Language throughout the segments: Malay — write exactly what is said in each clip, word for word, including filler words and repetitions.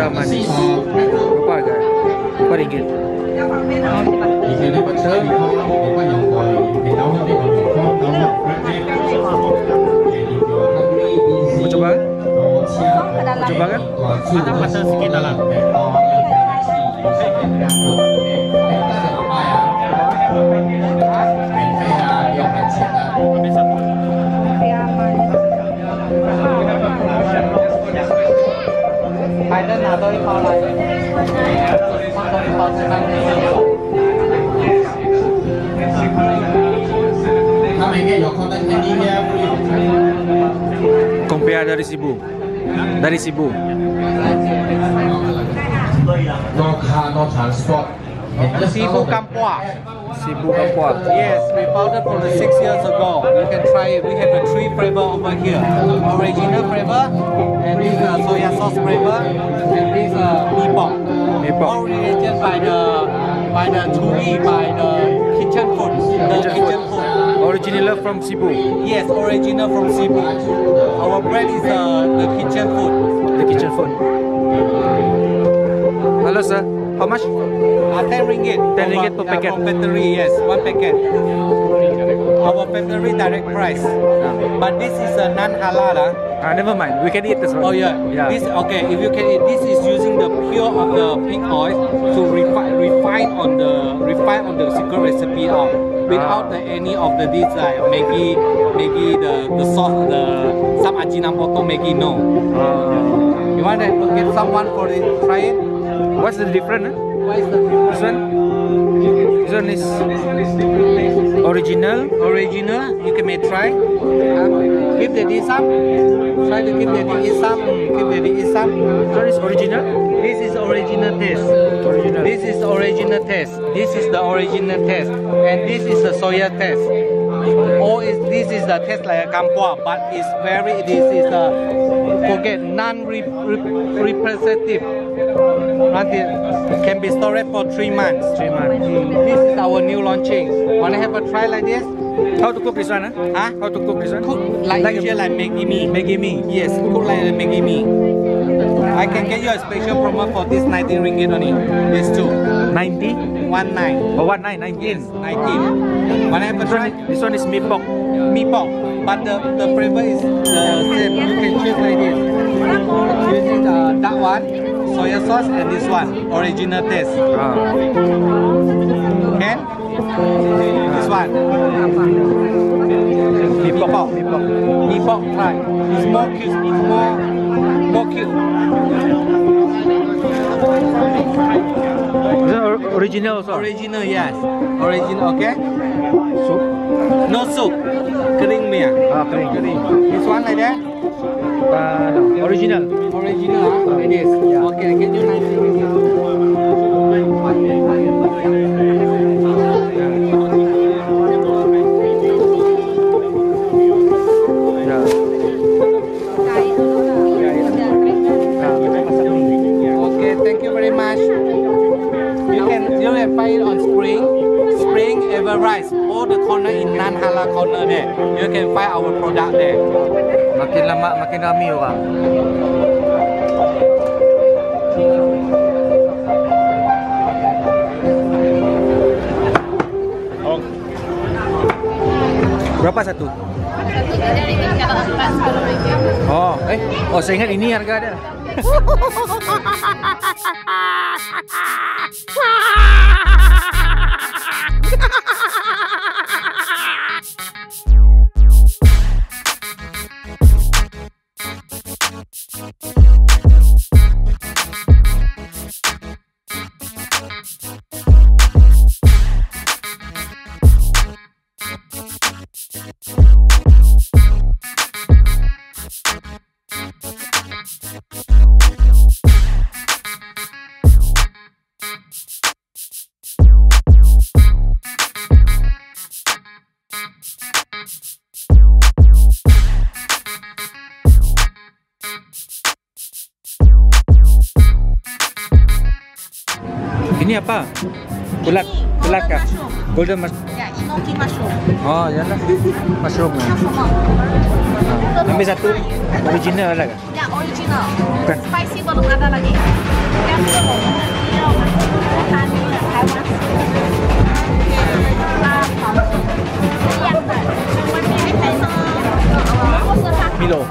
soya manis. Berapa harga? Berapa ringgit? Mau coba? Mau coba kan? Ada pasal sikit dalam. Compare dari Sibu. Dari Sibu. No car, no transport. Sibu Kampua. Sibu Kampua. Yes, we founded from six years ago. You can try it. We have a three flavor over here. Original flavor, and this uh, soya sauce flavor, and this uh, mee pok. Mee pok. All related by the by the Tui, by the kitchen food. The Kitchen kitchen food. food. Original from Sibu. Yes, original from Cebu. Our brand is uh, the kitchen food. The kitchen food. Hello sir, how much? Uh, ten ringgit. ten ringgit per Uh, packet. From factory, yes, one packet. Our factory direct price. But this is a non-halal. Uh. Ah, never mind. We can eat this one. Oh yeah. Yeah. This okay. If you can eat, this is using the pure of the pig oil to refine refine on the refine on the secret recipe out without the, any of the this like Maggi Maggi the the sauce the some ajinomoto Maggi no. Uh, You want to get someone for it? Try it. what's the difference? Huh? What is the This one? This one is original. original? You can make try. Uh, give the this some. Try to give the this some. Give the this some. This one is original. This is original taste. Original. This is original taste. This is the original taste, and this is the soya taste. Or is this is the taste like a kampua, but it's very. This is a forget non-representative. Can be stored for three months. Three months. Mm, this is our new launching. Wanna have a try like this? How to cook this one? Huh? Huh? How to cook this one? Cook like, Like usual, like Maggi mee. Maggi mee. Yes, cook like a Maggi mee. I can get you a special promo for this nineteen ringgit only. These two. ninety? One nine. Oh, one nine, nineteen. nineteen. Wanna have a This try? one, this one is mee pok. Mee pok. But the, the flavor is the same. You can choose like this. Choose the that one, soya sauce, and this one, original taste. Ah. Okay? This one. Mee pok. Mee pok. Mee pok, try. It's more cute. It's more, more cute. This one or original also. Original, yes. Original, okay? Soup. No soup. Kering mie. Ah, kering. Kering. This one like that? Uh, no. Original. Original, huh? It is. Okay, I get you nineteen ringgit. Yeah. Okay, thank you very much. You can you can find it on Spring, Spring Everrise, all the corner in non-halal corner there. You can find our product there. Makin lama makin ramai orang. Berapa satu? Satu tiga ringgit, kalau empat sepuluh ringgit. Oh, eh, oh saya ingat ini harga ada. Ini apa? Bulat, bulat kah? Golden mushroom. Ya, enoki mushroom. Oh, yalah. Mushroom. Sama. Ah. Ambil satu original lah kah? Ya, original. Bukan. Spicy belum ada lagi. Yang belum. Tadi Taiwan. Milo.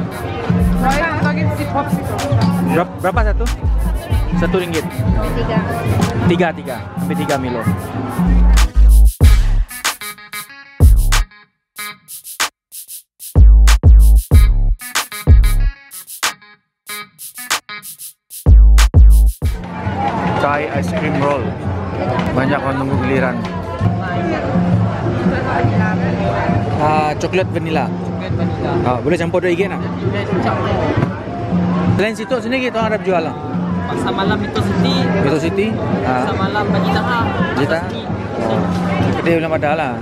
Berapa, berapa satu? Satu ringgit. Tiga. Tiga tiga. Sampai tiga Milo. Thai ice cream roll. Banyak orang tunggu giliran. Ah, coklat vanilla. Ah, boleh campur dua igen tak? Selain situ sini kita orang ada jual lah. Pasar malam itu City. Metro City. Ah, Pasar malam Bagi Tahap. Jita. Oh. Kedai belum ada lah.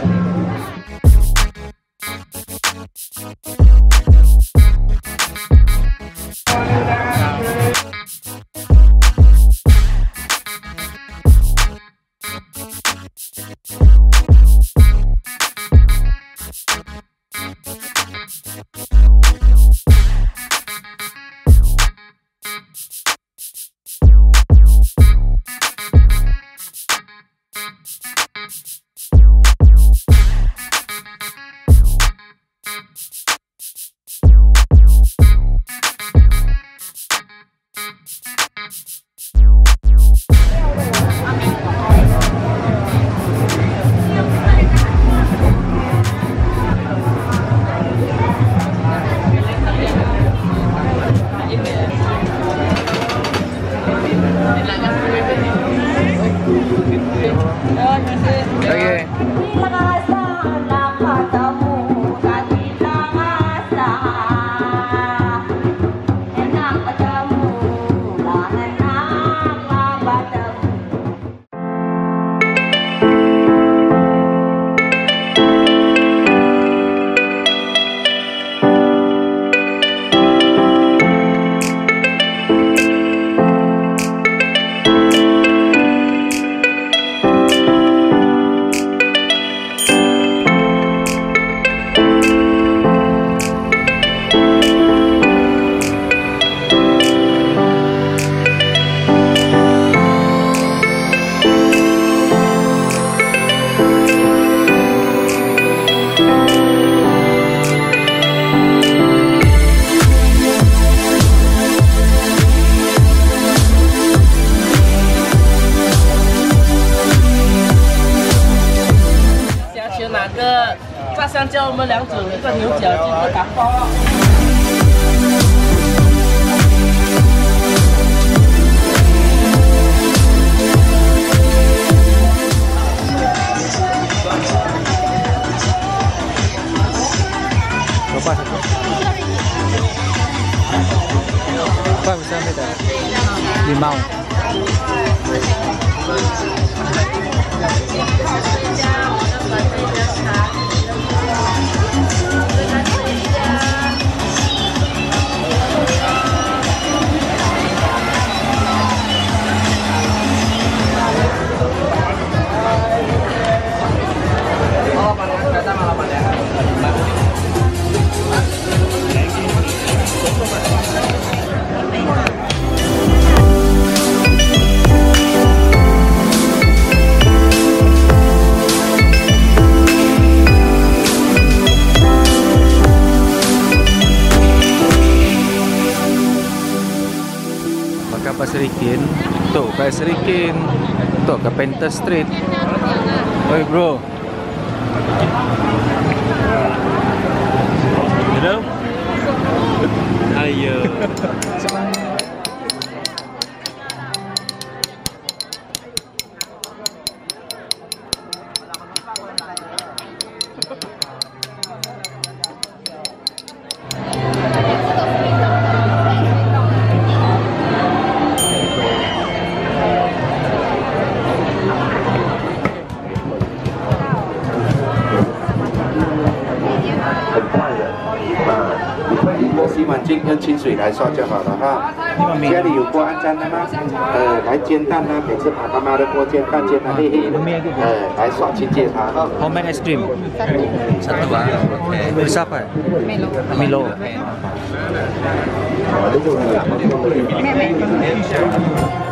Okay. Berapa satu? Berapa misalnya beda? Limau. Pasirikin, tuh Pasirikin, tuh ke Penta Street. Oi bro, hello, ayo. 清用清水来刷就好了哈。家里有锅安沾的吗？呃，来煎蛋呢，每次把妈妈的锅煎蛋煎得黑黑的，呃，来刷清洁它哈。 Homemade ice cream. Satu ah. Okey. Besar apa? Milo. Milo. Mẹ mẹ.